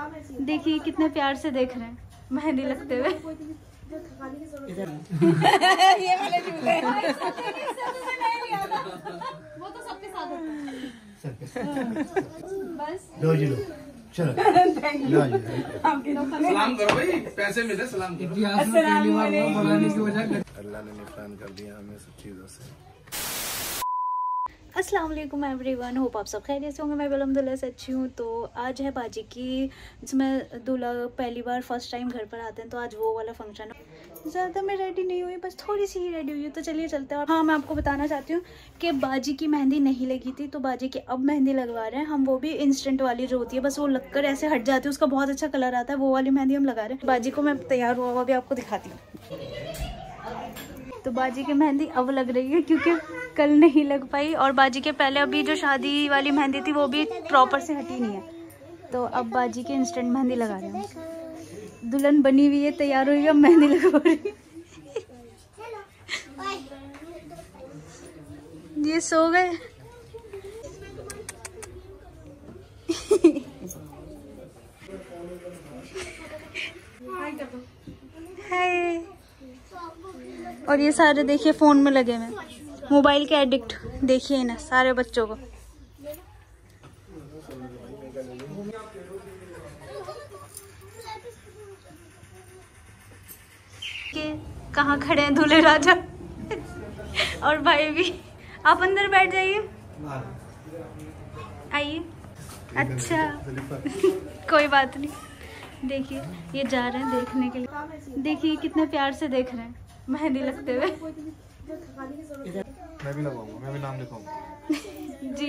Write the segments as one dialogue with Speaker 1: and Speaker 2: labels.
Speaker 1: देखिए कितने प्यार से देख रहे हैं मेहंदी लगते हुए।
Speaker 2: ये वाले झूले
Speaker 1: वो तो सबके साथ होता है। बस
Speaker 3: लो जी लो चलो
Speaker 4: सलाम करो भाई, पैसे मिले सलाम करो।
Speaker 3: अल्लाह ने निशान कर दिया हमें सब चीजों से।
Speaker 1: अस्सलाम वालेकुम एवरीवन, होप आप सब खैरियत से होंगे। मैं भी अल्हम्दुलिल्लाह से अच्छी हूँ। तो आज है बाजी की, जिसमें दूल्हा पहली बार फर्स्ट टाइम घर पर आते हैं, तो आज वो वाला फंक्शन है। ज़्यादा मैं रेडी नहीं हुई, बस थोड़ी सी ही रेडी हुई हूँ। तो चलिए चलते हैं। और हाँ, मैं आपको बताना चाहती हूँ कि बाजी की मेहंदी नहीं लगी थी, तो बाजी की अब मेहंदी लगवा रहे हैं हम। वो भी इंस्टेंट वाली जो होती है, बस वो लगकर ऐसे हट जाती है, उसका बहुत अच्छा कलर आता है, वो वाली मेहंदी हम लगा रहे हैं। बाजी को मैं तैयार हुआ भी आपको दिखाती हूँ। तो बाजी की मेहंदी अब लग रही है, क्योंकि कल नहीं लग पाई। और बाजी के पहले अभी जो शादी वाली मेहंदी थी वो भी प्रॉपर से हटी नहीं है। तो अब बाजी की इंस्टेंट मेहंदी लगा रहे हैं। दुल्हन बनी हुई है, तैयार हुई है, अब मेहंदी लगवा रही है। ये सो गए। हाय। और ये सारे देखिए फोन में लगे हुए, मोबाइल के एडिक्ट। देखिए ना सारे बच्चों को। के कहाँ खड़े हैं दूल्हे राजा और भाई भी। आप अंदर बैठ जाइए, आइए। अच्छा कोई बात नहीं। देखिए ये जा रहे हैं देखने के लिए। देखिए कितने प्यार से देख रहे हैं मेहंदी लगते हुए।
Speaker 3: मैं भी लगाऊंगा, मैं भी नाम लिखाऊंगा
Speaker 1: जी।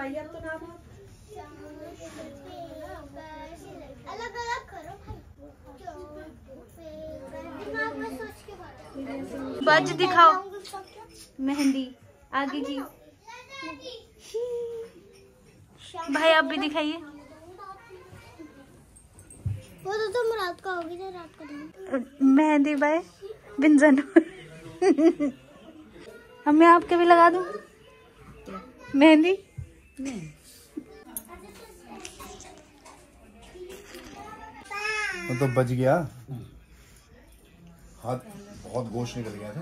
Speaker 5: अलग-अलग करो
Speaker 1: बाज दिखाओ मेहंदी आगे की। भाई आप भी दिखाइए।
Speaker 5: वो तो तुम रात को होगी ना, रात को
Speaker 1: मेहंदी भाई बिंजन। हमें आपके भी लगा दूं मेहंदी।
Speaker 3: तो बच गया हाथ, बहुत गोश्त निकल गया था।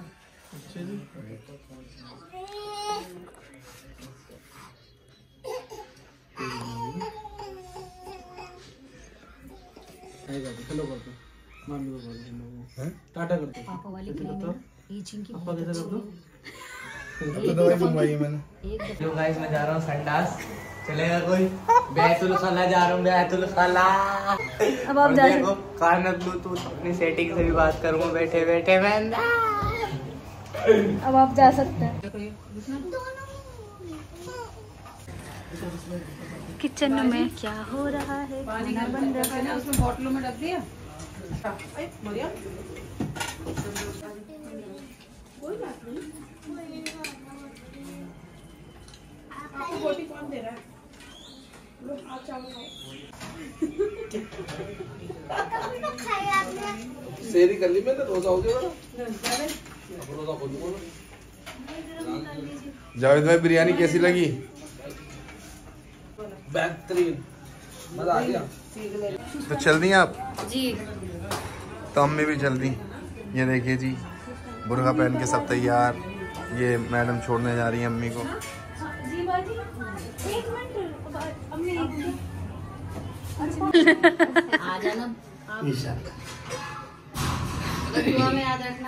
Speaker 4: हेलो कर दो, मामी को बोल दो, टाटा कर दो।
Speaker 6: पापा वाली ये चिंकी
Speaker 4: पापा कैसे कर दो?
Speaker 3: तो दवाई मंगवाई मैंने।
Speaker 7: जो गाइस मैं जा रहा हूँ संडास, चलेगा कोई? बैतुल खला जा रहा हूँ, बैतुल खला।
Speaker 1: अब आप जा
Speaker 7: देखो कार में ब्लूटूथ अपनी सेटिंग से भी बात करूँगा बैठे बैठे मैं।
Speaker 1: अब आप जा सकते हैं। किचन में क्या हो रहा है? खाना बन रहा है।
Speaker 2: उसमें बोतलों में रख दिया। कोई बात नहीं। आपको रोटी कौन दे रहा है? लो आप चावल खाओ।
Speaker 4: शेरी कर ली मैंने, रोजा हो गया। रोजा खोल दो।
Speaker 3: जावेद भाई बिरयानी कैसी लगी?
Speaker 4: बेहतरीन, मजा आ गया।
Speaker 3: तो चल दी आप
Speaker 1: जी।
Speaker 3: तो अम्मी भी चल दी। ये देखिए जी, बुर्का पहन के सब तैयार। ये मैडम छोड़ने जा रही है अम्मी को।
Speaker 1: जी बाजी एक मिनट। अम्मी
Speaker 6: आ जाना आप। दुआ में याद रखना।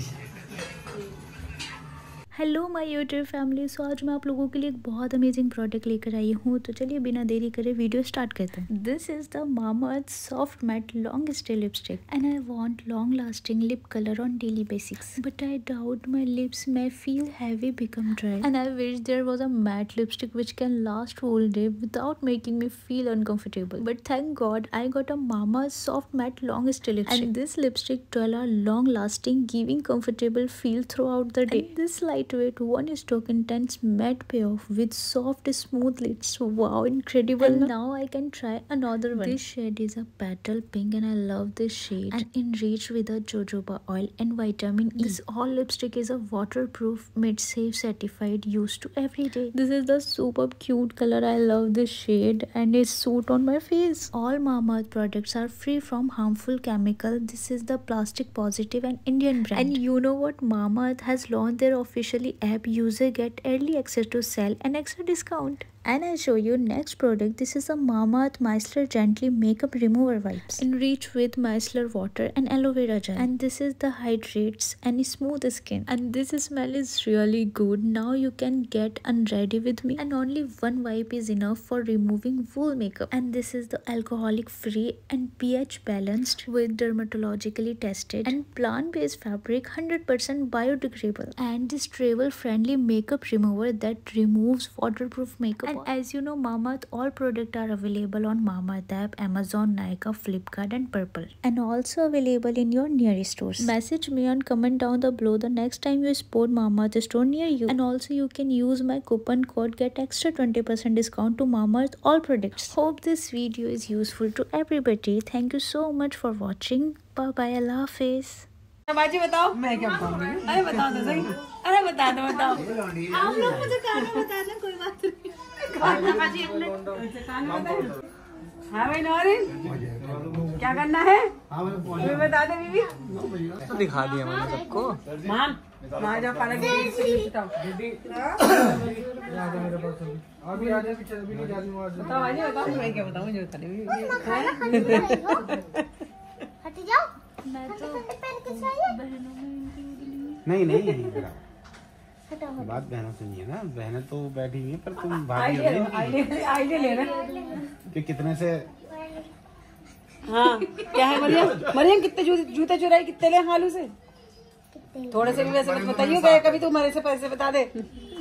Speaker 1: Hello my YouTube family. So आज मैं आप लोगों के लिए एक बहुत अमेजिंग प्रोडक्ट लेकर आई हूँ। तो चलिए बिना देरी करे वीडियो स्टार्ट करते हैं। This is the Mamaearth soft matte long stay lipstick and I want long lasting lip colour on daily basics, but I doubt my lips may feel heavy become dry, and I wish there was a matte lipstick which can last whole day without making me feel uncomfortable. But thank God I got a Mama's soft matte long stay lipstick, and this lipstick 12 are long lasting, giving comfortable feel throughout the day. And this light lightweight, one stroke intense matte payoff with soft smooth lids. Wow, incredible. And now I can try another one. This shade is a petal pink and I love this shade, and enriched with a jojoba oil and vitamin E. This all lipstick is a waterproof, made safe certified, used to every day. This is the super cute color. I love this shade and it suit on my face. All Mamaearth products are free from harmful chemical. This is the plastic positive and Indian brand. And you know what? Mamaearth has launched their officially app. User get early access to sell and extra discount. And I'll show you next product. This is a Mamaearth Micellar Gently Makeup Remover Wipes, enriched with micellar water and aloe vera gel. And this is the hydrates and smooth skin. And this smell is really good. Now you can get unready with me. And only one wipe is enough for removing wool makeup. And this is the alcoholic free and pH balanced with dermatologically tested and plant-based fabric, 100% biodegradable. And this travel friendly makeup remover that removes waterproof makeup. And as you know, Mamaearth all products are available on Mamaearth app, Amazon, Nykaa, Flipkart and Purple, and also available in your nearest stores. Message me and comment down below the next time you spot Mamaearth store near you. And also you can use my coupon code, get extra 20% discount to Mamaearth all products. Hope this video is useful to everybody. Thank you so much for watching. Bye bye. Allah Hafiz.
Speaker 2: बाजी बताओ। मैं क्या बताऊंगी? अरे बता दो सही। अरे बता दो बताओ। आप लोग मुझे खाना बता दें, कोई बात नहीं। खाना बाजी अपने। खाना बताओ। हाँ भाई नौरीन, क्या करना है? तुम्हें बता दे बीबी।
Speaker 7: तो दिखा दिया मैंने सबको।
Speaker 2: माँ, माँ जाओ खाना की बताओ।
Speaker 3: अभी आ जाए पीछे अभी नहीं जा रही हूँ।
Speaker 2: बताओ बाजी बताओ, मैं क्या बताऊँ मुझे बता दे।
Speaker 5: हट जाओ।
Speaker 1: मैं तो बहनों में
Speaker 8: नहीं बात बहनों से नहीं है ना, बहनें तो बैठी हुई है पर तुम भाभी हो रही
Speaker 2: आइडिया ले
Speaker 8: कि कितने से।
Speaker 2: हाँ क्या है मरियम? मरियम कितने जूते चुराई, कितने ले हालू से? थोड़े से भी वैसे मत बताइए, गए कभी तू मेरे से पैसे बता दे।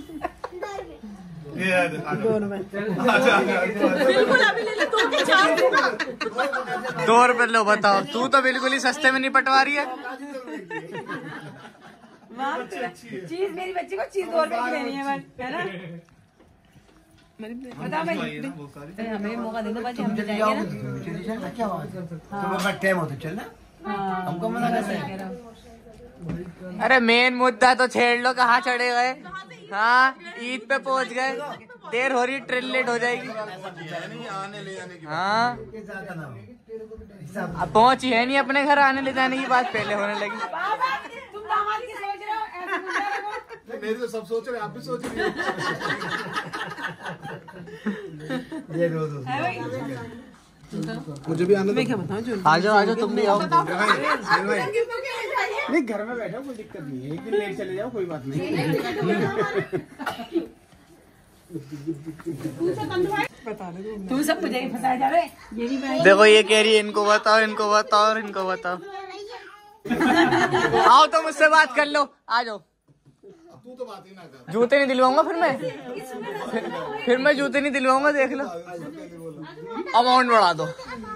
Speaker 2: 2 रुपए। बिल्कुल अभी ले ले, तू के 4
Speaker 7: 2 रुपए लो, बताओ। तू तो बिल्कुल ही सस्ते में नहीं पटवा रही है।
Speaker 2: चीज मेरी बच्ची को चीज 2 रुपए की लेनी है बस, है ना? बताओ भाई, हमें मौका दे दो बाजी, हम जाएंगे ना।
Speaker 8: क्या बात टाइम हो तो चलना, हमको मना कर।
Speaker 7: अरे मेन मुद्दा तो छेड़ लो, कहाँ चढ़े गए? हाँ ईद पे पहुंच गए, देर हो रही, ट्रेन लेट हो जाएगी। हाँ अब पहुंची है नहीं अपने घर, आने ले जाने की बात पहले होने लगी।
Speaker 2: तुम दामाद की सोच रहे हो?
Speaker 3: मेरी तो सब सोच रहे, आप भी सोच रही हो। मुझे भी आने दो। मैं क्या बताऊं?
Speaker 7: आ जाओ तुम भी आओ।
Speaker 8: नहीं घर में बैठो, कोई दिक्कत नहीं है, एक दिन लेट चले जाओ, कोई बात नहीं।
Speaker 2: तुम सब मुझे ही फंसाए जा रहे।
Speaker 7: देखो ये कह रही है इनको बताओ, इनको बताओ और इनको बताओ। आओ तो मुझसे बात कर लो, आ जाओ।
Speaker 3: तू तो बात ही ना कर।
Speaker 7: जूते नहीं दिलवाऊंगा फिर मैं जूते नहीं दिलवाऊंगा, देख लो। अमाउंट बढ़ा दो।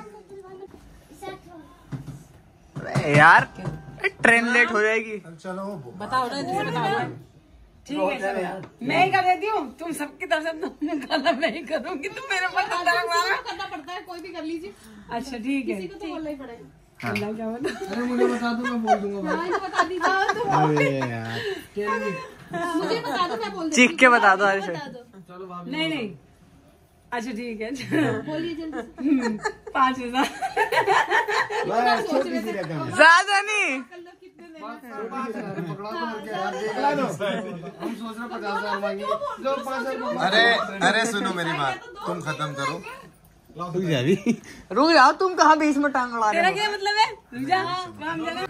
Speaker 7: अरे यार ट्रेन लेट हो जाएगी।
Speaker 3: चलो
Speaker 2: बताओ ना, बताओ। ठीक है मैं ही कर देती हूँ, तुम सबकी तरफ से गलत नहीं करूँगी, तुम मेरे पास करना पड़ता है, कोई भी कर लीजिए। अच्छा ठीक है, किसी को तो बोलना ही पड़ेगा। क्या बता?
Speaker 3: अरे मुझे बता दो, मैं बोल दूंगा।
Speaker 2: बता दीजिए मुझे, बता दो, मैं बोल दूंगी।
Speaker 7: चीख के बता दो।
Speaker 2: नहीं अच्छा ठीक है, बोलिए जल्दी। 5,000
Speaker 7: ज्यादा नहीं।
Speaker 3: अरे सुनो मेरी बात, तुम खत्म करो।
Speaker 7: रुक जाओ, तुम कहाँ बीच में टांग अड़ा रहे हो?
Speaker 2: क्या मतलब है? रुक जा, काम जाना।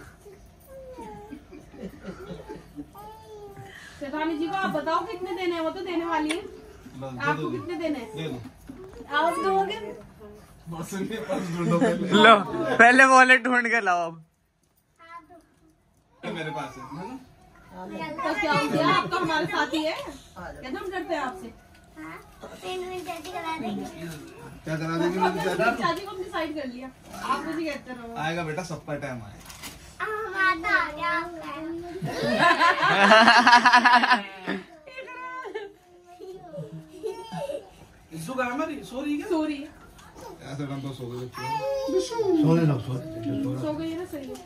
Speaker 2: शेफानी जी को आप बताओ कितने देने हैं, वो तो देने वाली है। आपको कितने देने हैं? आप दोगे?
Speaker 7: लो पहले वॉलेट ढूंढ के लाओ। अब
Speaker 3: मेरे पास है।
Speaker 2: तो क्या हो गया, आपका हमारे साथी है, क्या हम डरते हैं आपसे?
Speaker 3: क्या करा देंगे?
Speaker 2: शादी को डिसाइड कर लिया, आप मुझे कहते रहो।
Speaker 3: आएगा बेटा, सबका टाइम आएगा।
Speaker 5: दादा आ गया।
Speaker 4: इसको कहा मेरी सो रही क्या? सो रही है। ऐसा काम तो सो गए बच्चे।
Speaker 8: सो ले लो, सो
Speaker 2: गई है ना, सही है।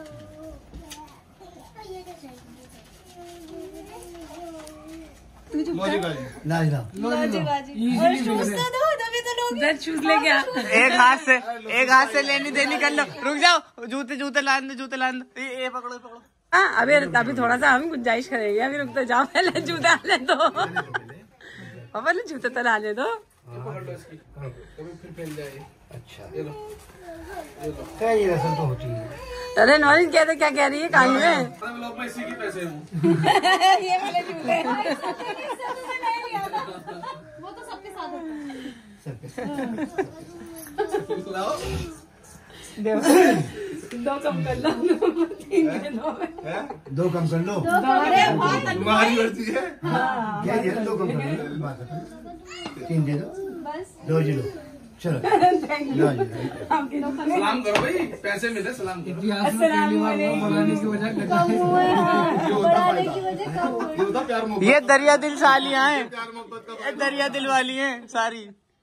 Speaker 2: शूज लेके आ।
Speaker 7: एक हाथ से लेनी देनी कर लो। रुक जाओ, जूते लान दो, ये पकड़ो।
Speaker 2: हाँ, अभी थोड़ा सा हम गुंजाइश करेंगे। अभी रुक तो जाओ, पहले जूते आने दो। पहले जूते तो लाने दो।
Speaker 4: कभी फिर फैल जाए।
Speaker 8: अच्छा, ये रसम तो होती है।
Speaker 2: अरे नौरीन क्या कह रही है काई में?
Speaker 4: मैं इसी के पैसे हूँ।
Speaker 2: ये वाले जूते
Speaker 6: वो तो सबके साथ होता है।
Speaker 4: लाओ।
Speaker 2: दो कम कर लो, 3 के 2 में।
Speaker 8: 2 कम कर लो।
Speaker 4: तुम्हारी मर्जी है।
Speaker 8: क्या ये 2 कम कर लो, 3 दे दो, 2 जी लो, चलो।
Speaker 4: सलाम करो भाई, पैसे मिले सलाम करो।
Speaker 7: ये दरिया दिल सालियां हैं, ये दरिया दिल वाली हैं सारी।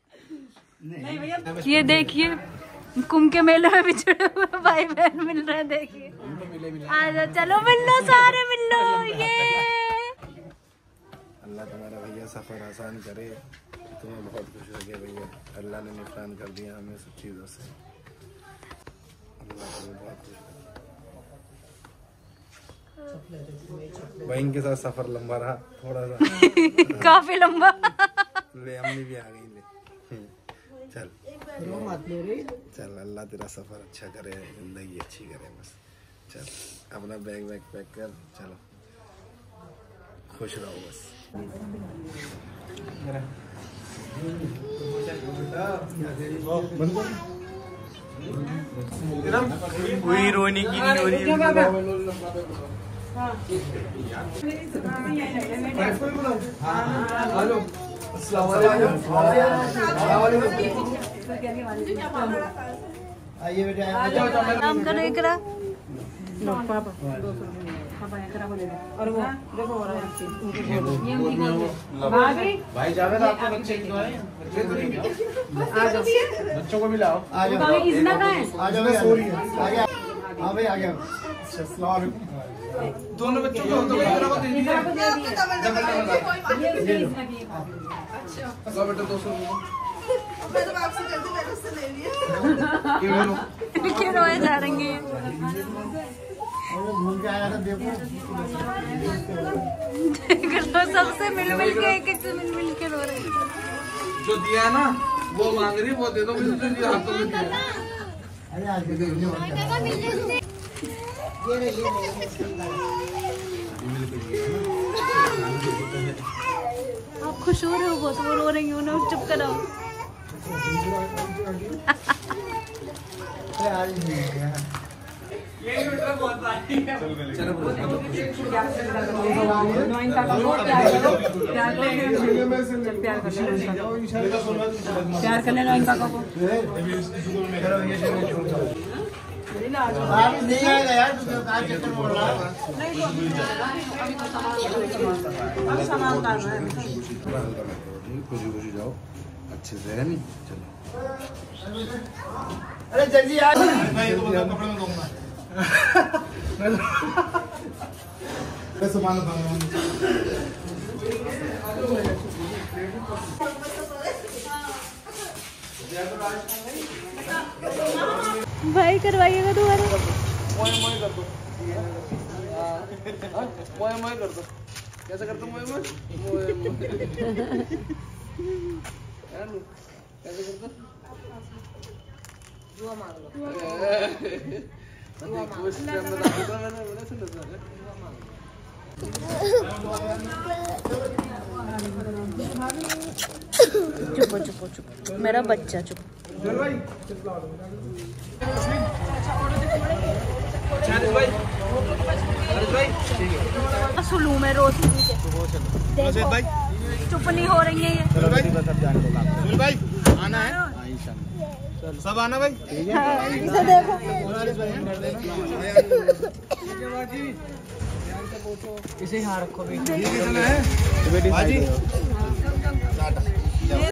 Speaker 1: ये देखिए कुंभ के मेले में बिछड़े हुए भाई बहन मिल रहे हैं। देखिए आजा, चलो मिल लो, सारे मिल लो। ये
Speaker 3: अल्लाह तुम्हारा भैया सफर आसान करे, तुम्हें बहुत खुश लगे भैया। अल्लाह ने निफरान कर दिया हमें सब चीज़ों से। अल्लाह तुम्हें बहुत खुश लगे। बहन के साथ सफर लंबा रहा थोड़ा सा।
Speaker 1: काफी लंबा।
Speaker 3: ले अम्मी भी आ गई। ले चल अल्लाह तेरा सफर अच्छा करे, जिंदगी अच्छी करे बस। चल अपना बैग पैक कर, चलो खुश रहो बस।
Speaker 7: कोई रोने की नहीं हो रही है।
Speaker 8: आइए बेटा,
Speaker 1: काम करो एकरा।
Speaker 2: और वो देखो
Speaker 4: भाई जावेद आपके बच्चे क्यों आए? बच्चों को भी लाओ।
Speaker 8: आ जाओ, आ जाओ, सो रही है। आ गया, हाँ भाई आ गया।
Speaker 4: दोनों बच्चों को तो बेटा को दे दीजिए। अच्छा बेटा 200 मैं तो आपसे जल्दी मैंने उससे ले लिया।
Speaker 1: क्यों रोए जा रहे हैं?
Speaker 8: भूल के आया था, देखो
Speaker 1: तो सबसे मिल के एक से मिल के रो रहे हैं।
Speaker 4: जो दिया है ना वो मांग रही, वो दे दो। हाथों में दिया।
Speaker 8: अरे आज देखो
Speaker 1: आप खुश हो रहे हो बहुत, वो रो रही हो ना, चुप कराओ।
Speaker 2: प्यार करने लो इनका को।
Speaker 8: नहीं आएगा यार, चक्कर बोल रहा है।
Speaker 3: खुशी खुशी जाओ, अच्छे से है नहीं। चलो
Speaker 8: अरे जल्दी यार,
Speaker 4: मैं तो कपड़े में दूंगा। मैं सामान उठाऊंगा।
Speaker 1: भाई करवाइएगा दोबारा।
Speaker 4: मोए कर दो। मोए कर दो। कैसे करते मोए? कैसे करते?
Speaker 6: दुआ मांग लो।
Speaker 1: चुप मेरा बच्चा चुप। सुलू में रोज देखो चुप नहीं हो रही है ये।
Speaker 3: भाई आना है।
Speaker 7: इंशाल्लाह।
Speaker 3: सब आना भाई।
Speaker 1: इसे देखो
Speaker 7: इसे यहाँ रखो भी।
Speaker 3: ये कितना है?
Speaker 7: बेटी
Speaker 3: बाजी।
Speaker 7: साइड में।
Speaker 3: टाटा।